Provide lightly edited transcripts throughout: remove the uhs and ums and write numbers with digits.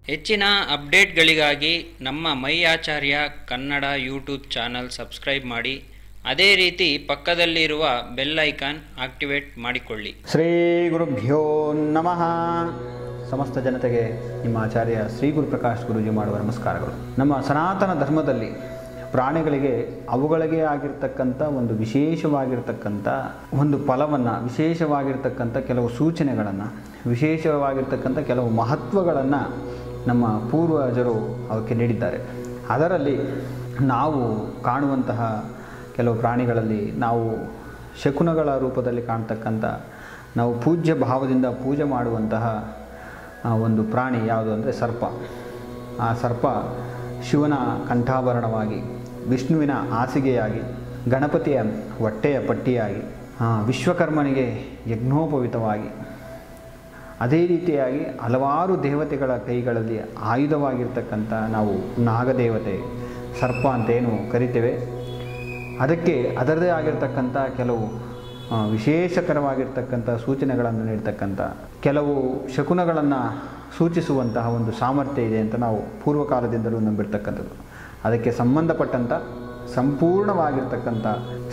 ಹೆಚ್ಚಿನ ಅಪ್ಡೇಟ್ಗಳಿಗಾಗಿ ನಮ್ಮ my Acharya Kannada YouTube channel subscribe ಮಾಡಿ. ಅದೇ ರೀತಿ ಪಕ್ಕದಲ್ಲಿರುವ ಬೆಲ್ ಐಕಾನ್ ಆಕ್ಟಿವೇಟ್ ಮಾಡಿಕೊಳ್ಳಿ. ಶ್ರೀ ಗುರುಭ್ಯೋ ನಮಃ. ಸಮಸ್ತ ಜನತೆಗೆ ನಿಮ್ಮ ಆಚಾರ್ಯ ಶ್ರೀ ಗುರುಪ್ರಕಾಶ್ ಗುರೂಜಿ ಮಾಡುವ ನಮಸ್ಕಾರಗಳು. ನಮ್ಮ ಸನಾತನ ಧರ್ಮದಲ್ಲಿ ಪ್ರಾಣಿಗಳಿಗೆ ಅವುಗಳಿಗೆ ಆಗಿರ್ತಕ್ಕಂಥ ಒಂದು ವಿಶೇಷವಾಗಿರ್ತಕ್ಕಂಥ ಒಂದು ಫಲವನ್ನು, ವಿಶೇಷವಾಗಿರ್ತಕ್ಕಂಥ ಕೆಲವು ಸೂಚನೆಗಳನ್ನು, ವಿಶೇಷವಾಗಿರ್ತಕ್ಕಂಥ ಕೆಲವು ಮಹತ್ವಗಳನ್ನು ನಮ್ಮ ಪೂರ್ವಜರು ಅವಕ್ಕೆ ನೀಡಿದ್ದಾರೆ. ಅದರಲ್ಲಿ ನಾವು ಕಾಣುವಂತಹ ಕೆಲವು ಪ್ರಾಣಿಗಳಲ್ಲಿ ನಾವು ಶಕುನಗಳ ರೂಪದಲ್ಲಿ ಕಾಣ್ತಕ್ಕಂಥ, ನಾವು ಪೂಜ್ಯ ಭಾವದಿಂದ ಪೂಜೆ ಮಾಡುವಂತಹ ಒಂದು ಪ್ರಾಣಿ ಯಾವುದು ಅಂದರೆ ಸರ್ಪ. ಆ ಸರ್ಪ ಶಿವನ ಕಂಠಾಭರಣವಾಗಿ, ವಿಷ್ಣುವಿನ ಹಾಸಿಗೆಯಾಗಿ, ಗಣಪತಿಯ ಹೊಟ್ಟೆಯ ಪಟ್ಟಿಯಾಗಿ, ವಿಶ್ವಕರ್ಮನಿಗೆ ಯಜ್ಞೋಪವಿತವಾಗಿ, ಅದೇ ರೀತಿಯಾಗಿ ಹಲವಾರು ದೇವತೆಗಳ ಕೈಗಳಲ್ಲಿ ಆಯುಧವಾಗಿರ್ತಕ್ಕಂಥ ನಾವು ನಾಗದೇವತೆ ಸರ್ಪ ಅಂತೇನು ಕರಿತೇವೆ. ಅದಕ್ಕೆ ಅದರದೇ ಆಗಿರ್ತಕ್ಕಂಥ ಕೆಲವು ವಿಶೇಷಕರವಾಗಿರ್ತಕ್ಕಂಥ ಸೂಚನೆಗಳನ್ನು ನೀಡ್ತಕ್ಕಂಥ ಕೆಲವು ಶಕುನಗಳನ್ನು ಸೂಚಿಸುವಂತಹ ಒಂದು ಸಾಮರ್ಥ್ಯ ಇದೆ ಅಂತ ನಾವು ಪೂರ್ವಕಾಲದಿಂದಲೂ ನಂಬಿರ್ತಕ್ಕಂಥದ್ದು. ಅದಕ್ಕೆ ಸಂಬಂಧಪಟ್ಟಂಥ ಸಂಪೂರ್ಣವಾಗಿರ್ತಕ್ಕಂಥ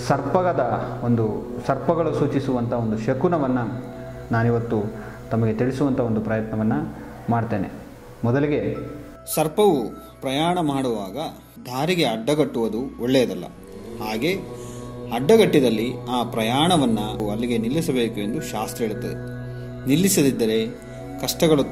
ಸರ್ಪಗಳು ಸೂಚಿಸುವಂಥ ಒಂದು ಶಕುನವನ್ನು ನಾನಿವತ್ತು ತಮಗೆ ತಿಳಿಸುವಂಥ ಒಂದು ಪ್ರಯತ್ನವನ್ನು ಮಾಡ್ತೇನೆ. ಮೊದಲಿಗೆ, ಸರ್ಪವು ಪ್ರಯಾಣ ಮಾಡುವಾಗ ದಾರಿಗೆ ಅಡ್ಡಗಟ್ಟುವುದು ಒಳ್ಳೆಯದಲ್ಲ. ಹಾಗೆ ಅಡ್ಡಗಟ್ಟಿದಲ್ಲಿ ಆ ಪ್ರಯಾಣವನ್ನು ಅಲ್ಲಿಗೆ ನಿಲ್ಲಿಸಬೇಕು ಎಂದು ಶಾಸ್ತ್ರ ಹೇಳುತ್ತದೆ. ನಿಲ್ಲಿಸದಿದ್ದರೆ ಕಷ್ಟಗಳು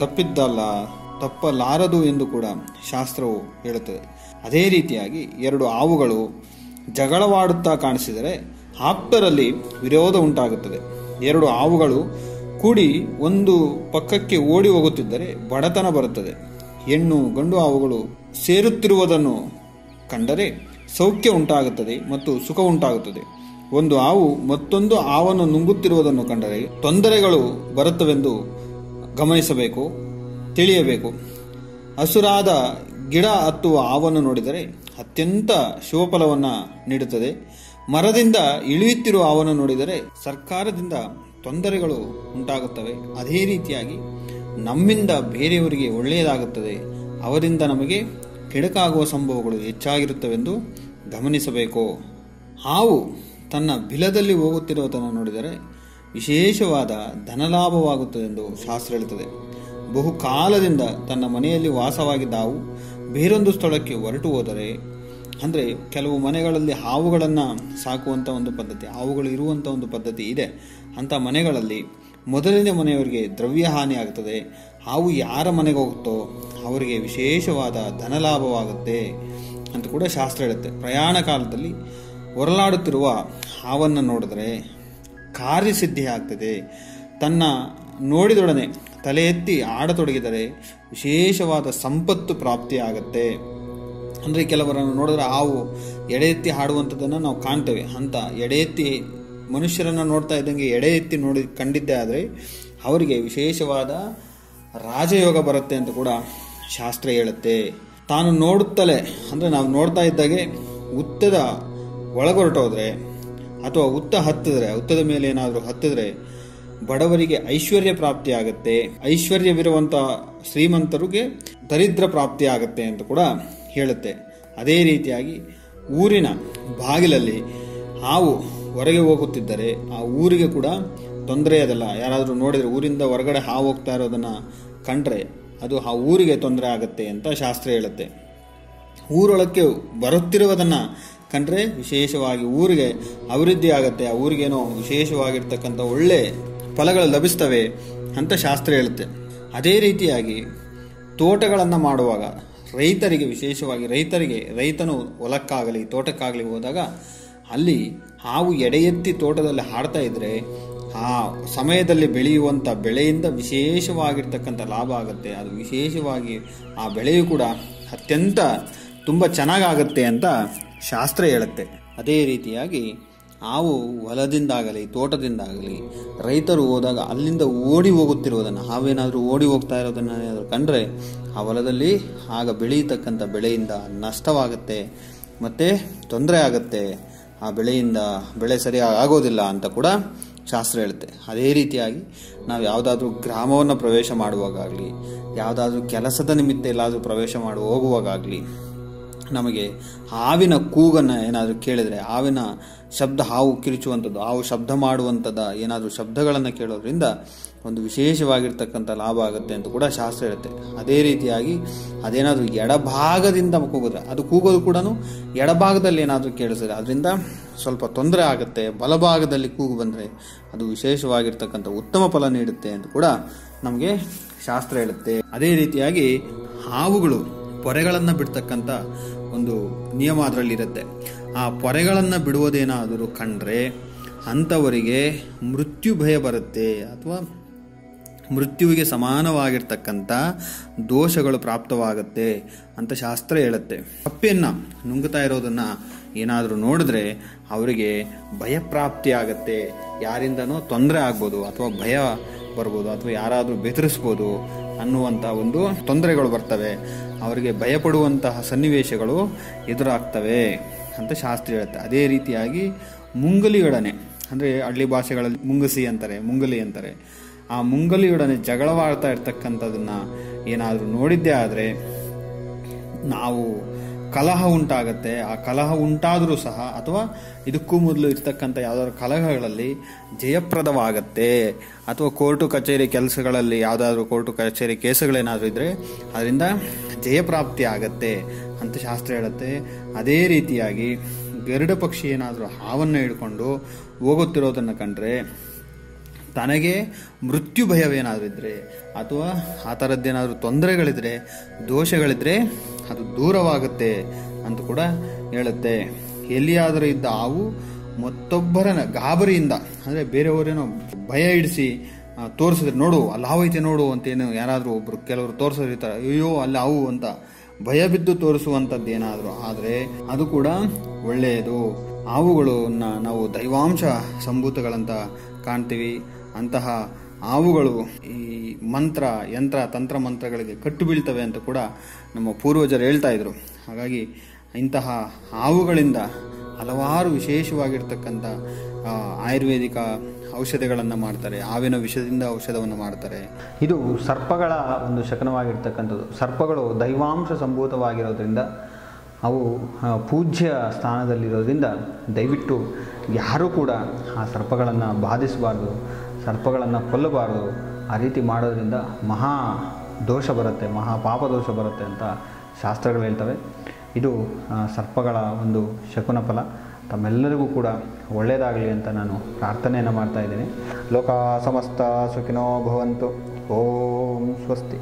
ತಪ್ಪಲಾರದು ಎಂದು ಕೂಡ ಶಾಸ್ತ್ರವು ಹೇಳುತ್ತದೆ. ಅದೇ ರೀತಿಯಾಗಿ ಎರಡು ಹಾವುಗಳು ಜಗಳವಾಡುತ್ತಾ ಕಾಣಿಸಿದರೆ ಆಪ್ತರಲ್ಲಿ ವಿರೋಧ ಉಂಟಾಗುತ್ತದೆ. ಎರಡು ಹಾವುಗಳು ಕೂಡಿ ಒಂದು ಪಕ್ಕಕ್ಕೆ ಓಡಿ ಹೋಗುತ್ತಿದ್ದರೆ ಬಡತನ ಬರುತ್ತದೆ. ಹೆಣ್ಣು ಗಂಡು ಹಾವುಗಳು ಸೇರುತ್ತಿರುವುದನ್ನು ಕಂಡರೆ ಸೌಖ್ಯ ಉಂಟಾಗುತ್ತದೆ ಮತ್ತು ಸುಖ ಉಂಟಾಗುತ್ತದೆ. ಒಂದು ಹಾವು ಮತ್ತೊಂದು ಹಾವನ್ನು ನುಂಗುತ್ತಿರುವುದನ್ನು ಕಂಡರೆ ತೊಂದರೆಗಳು ಬರುತ್ತವೆಂದು ಗಮನಿಸಬೇಕು, ತಿಳಿಯಬೇಕು. ಹಸುರಾದ ಗಿಡ ಹತ್ತುವ ಹಾವನ್ನು ನೋಡಿದರೆ ಅತ್ಯಂತ ಶುಭಫಲವನ್ನು ನೀಡುತ್ತದೆ. ಮರದಿಂದ ಇಳಿಯುತ್ತಿರುವ ಹಾವನ್ನು ನೋಡಿದರೆ ಸರ್ಕಾರದಿಂದ ತೊಂದರೆಗಳು ಉಂಟಾಗುತ್ತವೆ. ಅದೇ ರೀತಿಯಾಗಿ ನಮ್ಮಿಂದ ಬೇರೆಯವರಿಗೆ ಒಳ್ಳೆಯದಾಗುತ್ತದೆ, ಅವರಿಂದ ನಮಗೆ ಕೆಡಕಾಗುವ ಸಂಭವಗಳು ಹೆಚ್ಚಾಗಿರುತ್ತವೆಂದು ಗಮನಿಸಬೇಕು. ಹಾವು ತನ್ನ ಬಿಲದಲ್ಲಿ ಹೋಗುತ್ತಿರುವುದನ್ನು ನೋಡಿದರೆ ವಿಶೇಷವಾದ ಧನಲಾಭವಾಗುತ್ತದೆ ಎಂದು ಶಾಸ್ತ್ರ ಹೇಳುತ್ತದೆ. ಬಹುಕಾಲದಿಂದ ತನ್ನ ಮನೆಯಲ್ಲಿ ವಾಸವಾಗಿದ್ದ ಹಾವು ಬೇರೊಂದು ಸ್ಥಳಕ್ಕೆ ಹೊರಟು ಹೋದರೆ, ಅಂದರೆ ಕೆಲವು ಮನೆಗಳಲ್ಲಿ ಹಾವುಗಳನ್ನು ಸಾಕುವಂಥ ಒಂದು ಪದ್ಧತಿ, ಹಾವುಗಳು ಇರುವಂಥ ಒಂದು ಪದ್ಧತಿ ಇದೆ. ಅಂಥ ಮನೆಗಳಲ್ಲಿ ಮೊದಲನೇ ಮನೆಯವರಿಗೆ ದ್ರವ್ಯ ಹಾನಿ ಆಗುತ್ತದೆ. ಹಾವು ಯಾರ ಮನೆಗೆ ಹೋಗುತ್ತೋ ಅವರಿಗೆ ವಿಶೇಷವಾದ ಧನಲಾಭವಾಗುತ್ತೆ ಅಂತ ಕೂಡ ಶಾಸ್ತ್ರ ಹೇಳುತ್ತೆ. ಪ್ರಯಾಣ ಕಾಲದಲ್ಲಿ ಹೊರಲಾಡುತ್ತಿರುವ ಹಾವನ್ನು ನೋಡಿದರೆ ಕಾರ್ಯಸಿದ್ಧಿ ಆಗ್ತದೆ. ತನ್ನ ನೋಡಿದೊಡನೆ ತಲೆ ಎತ್ತಿ ಆಡತೊಡಗಿದರೆ ವಿಶೇಷವಾದ ಸಂಪತ್ತು ಪ್ರಾಪ್ತಿಯಾಗತ್ತೆ. ಅಂದರೆ ಕೆಲವರನ್ನು ನೋಡಿದ್ರೆ ಹಾವು ಎಡೆ ಎತ್ತಿ ಹಾಡುವಂಥದ್ದನ್ನು ನಾವು ಕಾಣ್ತೇವೆ. ಅಂತ ಎಡೆ ಎತ್ತಿ ಮನುಷ್ಯರನ್ನು ನೋಡ್ತಾ ಇದ್ದಂಗೆ ಎಡೆ ಎತ್ತಿ ಕಂಡಿದ್ದೇ ಆದರೆ ಅವರಿಗೆ ವಿಶೇಷವಾದ ರಾಜಯೋಗ ಬರುತ್ತೆ ಅಂತ ಕೂಡ ಶಾಸ್ತ್ರ ಹೇಳುತ್ತೆ. ತಾನು ನೋಡುತ್ತಲೇ, ಅಂದರೆ ನಾವು ನೋಡ್ತಾ ಇದ್ದಾಗೆ ಉತ್ತದ ಒಳಗೊರಟೋದ್ರೆ ಅಥವಾ ಹುತ್ತದ ಮೇಲೆ ಏನಾದರೂ ಹತ್ತಿದ್ರೆ ಬಡವರಿಗೆ ಐಶ್ವರ್ಯ ಪ್ರಾಪ್ತಿ ಆಗುತ್ತೆ. ಐಶ್ವರ್ಯವಿರುವಂಥ ಶ್ರೀಮಂತರಿಗೆ ದರಿದ್ರ ಪ್ರಾಪ್ತಿ ಆಗುತ್ತೆ ಅಂತ ಕೂಡ ಹೇಳುತ್ತೆ. ಅದೇ ರೀತಿಯಾಗಿ ಊರಿನ ಬಾಗಿಲಲ್ಲಿ ಹಾವು ಹೊರಗೆ ಹೋಗುತ್ತಿದ್ದರೆ ಆ ಊರಿಗೆ ಕೂಡ ತೊಂದರೆ ಅದಲ್ಲ. ಯಾರಾದರೂ ನೋಡಿದರೆ ಊರಿಂದ ಹೊರಗಡೆ ಹಾವು ಹೋಗ್ತಾ ಇರೋದನ್ನು ಕಂಡ್ರೆ ಅದು ಆ ಊರಿಗೆ ತೊಂದರೆ ಆಗುತ್ತೆ ಅಂತ ಶಾಸ್ತ್ರ ಹೇಳುತ್ತೆ. ಊರೊಳಕ್ಕೆ ಬರುತ್ತಿರುವುದನ್ನು ಕಂಡ್ರೆ ವಿಶೇಷವಾಗಿ ಊರಿಗೆ ಅಭಿವೃದ್ಧಿ ಆಗುತ್ತೆ, ಆ ಊರಿಗೇನೋ ವಿಶೇಷವಾಗಿರ್ತಕ್ಕಂಥ ಒಳ್ಳೆ ಫಲಗಳು ಲಭಿಸ್ತವೆ ಅಂತ ಶಾಸ್ತ್ರ ಹೇಳುತ್ತೆ. ಅದೇ ರೀತಿಯಾಗಿ ತೋಟಗಳನ್ನು ಮಾಡುವಾಗ ರೈತನು ಹೊಲಕ್ಕಾಗಲಿ ತೋಟಕ್ಕಾಗಲಿ ಹೋದಾಗ ಅಲ್ಲಿ ಹಾವು ಎಡೆ ಎತ್ತಿ ತೋಟದಲ್ಲಿ ಹಾಡ್ತಾ ಇದ್ರೆ ಆ ಸಮಯದಲ್ಲಿ ಬೆಳೆಯುವಂಥ ಬೆಳೆಯಿಂದ ವಿಶೇಷವಾಗಿರ್ತಕ್ಕಂಥ ಲಾಭ ಆಗುತ್ತೆ. ಅದು ವಿಶೇಷವಾಗಿ ಆ ಬೆಳೆಯು ಕೂಡ ಅತ್ಯಂತ ತುಂಬ ಚೆನ್ನಾಗಾಗುತ್ತೆ ಅಂತ ಶಾಸ್ತ್ರ ಹೇಳುತ್ತೆ. ಅದೇ ರೀತಿಯಾಗಿ ಹಾವು ಹೊಲದಿಂದಾಗಲಿ ತೋಟದಿಂದಾಗಲಿ ರೈತರು ಹೋದಾಗ ಅಲ್ಲಿಂದ ಓಡಿ ಹೋಗುತ್ತಿರುವುದನ್ನು, ಹಾವೇನಾದರೂ ಓಡಿ ಹೋಗ್ತಾ ಇರೋದನ್ನು ಏನಾದರೂ ಕಂಡ್ರೆ ಆ ಹೊಲದಲ್ಲಿ ಆಗ ಬೆಳೆಯತಕ್ಕಂಥ ಬೆಳೆಯಿಂದ ನಷ್ಟವಾಗುತ್ತೆ ಮತ್ತು ತೊಂದರೆ ಆಗುತ್ತೆ ಆ ಬೆಳೆಯಿಂದ ಬೆಳೆ ಸರಿಯಾಗಿ ಆಗೋದಿಲ್ಲ ಅಂತ ಕೂಡ ಶಾಸ್ತ್ರ ಹೇಳುತ್ತೆ. ಅದೇ ರೀತಿಯಾಗಿ ನಾವು ಯಾವುದಾದ್ರೂ ಗ್ರಾಮವನ್ನು ಪ್ರವೇಶ ಮಾಡುವಾಗಲಿ, ಯಾವುದಾದ್ರೂ ಕೆಲಸದ ನಿಮಿತ್ತ ಎಲ್ಲಾದರೂ ಪ್ರವೇಶ ಹೋಗುವಾಗಲಿ ನಮಗೆ ಹಾವಿನ ಕೂಗನ್ನು ಏನಾದರೂ ಕೇಳಿದರೆ, ಹಾವಿನ ಶಬ್ದ, ಹಾವು ಕಿರಿಚುವಂಥದ್ದು, ಹಾವು ಶಬ್ದ ಮಾಡುವಂಥದ್ದು ಏನಾದರೂ ಶಬ್ದಗಳನ್ನು ಕೇಳೋದ್ರಿಂದ ಒಂದು ವಿಶೇಷವಾಗಿರ್ತಕ್ಕಂಥ ಲಾಭ ಆಗುತ್ತೆ ಅಂತ ಕೂಡ ಶಾಸ್ತ್ರ ಹೇಳುತ್ತೆ. ಅದೇ ರೀತಿಯಾಗಿ ಅದೇನಾದರೂ ಎಡಭಾಗದಿಂದ ಕೂಗಿದ್ರೆ, ಅದು ಕೂಗೋದು ಕೂಡ ಎಡಭಾಗದಲ್ಲಿ ಏನಾದರೂ ಕೇಳಿಸಿದ್ರೆ ಅದರಿಂದ ಸ್ವಲ್ಪ ತೊಂದರೆ ಆಗುತ್ತೆ. ಬಲಭಾಗದಲ್ಲಿ ಕೂಗು ಬಂದರೆ ಅದು ವಿಶೇಷವಾಗಿರ್ತಕ್ಕಂಥ ಉತ್ತಮ ಫಲ ನೀಡುತ್ತೆ ಅಂತ ಕೂಡ ನಮಗೆ ಶಾಸ್ತ್ರ ಹೇಳುತ್ತೆ. ಅದೇ ರೀತಿಯಾಗಿ ಹಾವುಗಳು ಪೊರೆಗಳನ್ನು ಬಿಡ್ತಕ್ಕಂಥ ಒಂದು ನಿಯಮ ಅದರಲ್ಲಿರುತ್ತೆ. ಆ ಪೊರೆಗಳನ್ನು ಬಿಡುವುದೇನಾದರೂ ಕಂಡ್ರೆ ಅಂಥವರಿಗೆ ಮೃತ್ಯು ಭಯ ಬರುತ್ತೆ, ಅಥವಾ ಮೃತ್ಯುವಿಗೆ ಸಮಾನವಾಗಿರ್ತಕ್ಕಂಥ ದೋಷಗಳು ಪ್ರಾಪ್ತವಾಗುತ್ತೆ ಅಂತ ಶಾಸ್ತ್ರ ಹೇಳುತ್ತೆ. ಕಪ್ಪೆಯನ್ನು ನುಂಗುತ್ತಾ ಇರೋದನ್ನು ಏನಾದರೂ ನೋಡಿದ್ರೆ ಅವರಿಗೆ ಭಯಪ್ರಾಪ್ತಿ ಆಗತ್ತೆ, ಯಾರಿಂದನೂ ತೊಂದರೆ ಆಗ್ಬೋದು, ಅಥವಾ ಭಯ ಬರ್ಬೋದು, ಅಥವಾ ಯಾರಾದರೂ ಬೆದರಿಸ್ಬೋದು ಅನ್ನುವಂಥ ಒಂದು ತೊಂದರೆಗಳು ಬರ್ತವೆ, ಅವರಿಗೆ ಭಯಪಡುವಂತಹ ಸನ್ನಿವೇಶಗಳು ಎದುರಾಗ್ತವೆ ಅಂತ ಶಾಸ್ತ್ರ ಹೇಳುತ್ತೆ. ಅದೇ ರೀತಿಯಾಗಿ ಮುಂಗಲಿಯೊಡನೆ, ಅಂದರೆ ಹಳ್ಳಿ ಭಾಷೆಗಳಲ್ಲಿ ಮುಂಗಸಿ ಅಂತಾರೆ, ಮುಂಗಲಿ ಅಂತಾರೆ, ಆ ಮುಂಗಲಿಯೊಡನೆ ಜಗಳವಾಡ್ತಾ ಇರ್ತಕ್ಕಂಥದನ್ನ ಏನಾದರೂ ನೋಡಿದ್ದೇ ಆದರೆ ನಾವು ಕಲಹ ಉಂಟಾಗತ್ತೆ. ಆ ಕಲಹ ಉಂಟಾದರೂ ಸಹ, ಅಥವಾ ಇದಕ್ಕೂ ಮೊದಲು ಇರ್ತಕ್ಕಂಥ ಯಾವುದಾದ್ರು ಕಲಹಗಳಲ್ಲಿ ಜಯಪ್ರದವಾಗತ್ತೆ, ಅಥವಾ ಕೋರ್ಟು ಕಚೇರಿ ಕೆಲಸಗಳಲ್ಲಿ ಯಾವುದಾದ್ರೂ ಕೋರ್ಟು ಕಚೇರಿ ಕೇಸುಗಳೇನಾದರೂ ಇದ್ದರೆ ಅದರಿಂದ ಜಯಪ್ರಾಪ್ತಿ ಆಗತ್ತೆ ಅಂತ ಶಾಸ್ತ್ರ ಹೇಳುತ್ತೆ. ಅದೇ ರೀತಿಯಾಗಿ ಗರುಡ ಪಕ್ಷಿ ಏನಾದರೂ ಹಾವನ್ನು ಹಿಡ್ಕೊಂಡು ಹೋಗುತ್ತಿರೋದನ್ನು ಕಂಡ್ರೆ ತನಗೆ ಮೃತ್ಯು ಭಯವೇನಾದರೂ ಇದ್ದರೆ, ಅಥವಾ ಆ ಥರದ್ದೇನಾದರೂ ತೊಂದರೆಗಳಿದ್ರೆ, ದೋಷಗಳಿದ್ರೆ ಅದು ದೂರವಾಗುತ್ತೆ ಅಂತ ಕೂಡ ಹೇಳುತ್ತೆ. ಎಲ್ಲಿಯಾದರೂ ಇದ್ದ ಹಾವು ಮತ್ತೊಬ್ಬರ ಗಾಬರಿಯಿಂದ, ಅಂದರೆ ಬೇರೆಯವರೇನೋ ಭಯ ಹಿಡಿಸಿ ತೋರಿಸಿದ್ರೆ, ನೋಡು ಅಲ್ಲಿ ಹಾವು ಐತೆ ನೋಡು ಅಂತೇನು ಯಾರಾದರೂ ಒಬ್ರು ಕೆಲವರು ತೋರಿಸಿರ್ತಾರೆ, ಅಯ್ಯೋ ಅಲ್ಲಿ ಹಾವು ಅಂತ ಭಯ ಬಿದ್ದು ತೋರಿಸುವಂಥದ್ದು ಏನಾದರೂ ಆದರೆ ಅದು ಕೂಡ ಒಳ್ಳೆಯದು. ಹಾವುಗಳನ್ನ ನಾವು ದೈವಾಂಶ ಸಂಭೂತಗಳಂತ ಕಾಣ್ತೀವಿ. ಅಂತಹ ಹಾವುಗಳು ಈ ಮಂತ್ರ, ಯಂತ್ರ, ತಂತ್ರ ಮಂತ್ರಗಳಿಗೆ ಕಟ್ಟು ಬೀಳ್ತವೆ ಅಂತ ಕೂಡ ನಮ್ಮ ಪೂರ್ವಜರು ಹೇಳ್ತಾ ಇದ್ರು. ಹಾಗಾಗಿ ಇಂತಹ ಹಾವುಗಳಿಂದ ಹಲವಾರು ವಿಶೇಷವಾಗಿರ್ತಕ್ಕಂಥ ಆಯುರ್ವೇದಿಕ ಔಷಧಿಗಳನ್ನು ಮಾಡ್ತಾರೆ. ಹಾವಿನ ವಿಷದಿಂದ ಔಷಧವನ್ನು ಮಾಡ್ತಾರೆ. ಇದು ಸರ್ಪಗಳ ಒಂದು ಶಕನವಾಗಿರ್ತಕ್ಕಂಥದ್ದು. ಸರ್ಪಗಳು ದೈವಾಂಶ ಸಂಭೂತವಾಗಿರೋದ್ರಿಂದ ಅವು ಪೂಜ್ಯ ಸ್ಥಾನದಲ್ಲಿರೋದ್ರಿಂದ ದಯವಿಟ್ಟು ಯಾರೂ ಕೂಡ ಆ ಸರ್ಪಗಳನ್ನು ಬಾಧಿಸಬಾರ್ದು, ಸರ್ಪಗಳನ್ನು ಕೊಲ್ಲಬಾರ್ದು. ಆ ರೀತಿ ಮಾಡೋದ್ರಿಂದ ಮಹಾ ದೋಷ ಬರುತ್ತೆ, ಮಹಾ ಪಾಪ ದೋಷ ಬರುತ್ತೆ ಅಂತ ಶಾಸ್ತ್ರಗಳು ಹೇಳ್ತವೆ. ಇದು ಸರ್ಪಗಳ ಒಂದು ಶಕುನ ಫಲ. ತಮ್ಮೆಲ್ಲರಿಗೂ ಕೂಡ ಒಳ್ಳೆಯದಾಗಲಿ ಅಂತ ನಾನು ಪ್ರಾರ್ಥನೆಯನ್ನು ಮಾಡ್ತಾ ಇದ್ದೀನಿ. ಲೋಕ ಸಮಸ್ತ ಸುಖಿನೋ ಭವಂತು. ಓಂ ಸ್ವಸ್ತಿ.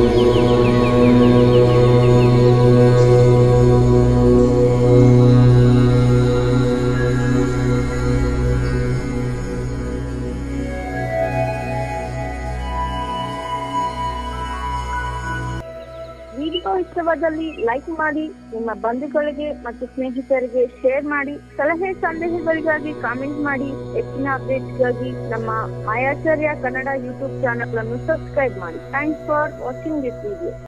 ವಿಡಿಯೋ ಇಷ್ಟವಾದಲ್ಲಿ ಲೈಕ್ ಮಾಡಿ, ನಿಮ್ಮ ಬಂಧುಗಳಿಗೆ ಮತ್ತು ಸ್ನೇಹಿತರಿಗೆ ಶೇರ್ ಮಾಡಿ. ಸಲಹೆ ಸಂದೇಹಗಳಿಗಾಗಿ ಕಾಮೆಂಟ್ ಮಾಡಿ. ಹೆಚ್ಚಿನ ಅಪ್ಡೇಟ್ಸ್ಗಾಗಿ ನಮ್ಮ ಮಾಯಾಚಾರ್ಯ ಕನ್ನಡ ಯೂಟ್ಯೂಬ್ ಚಾನೆಲ್ ಅನ್ನು ಸಬ್ಸ್ಕ್ರೈಬ್ ಮಾಡಿ. Thanks for watching this video.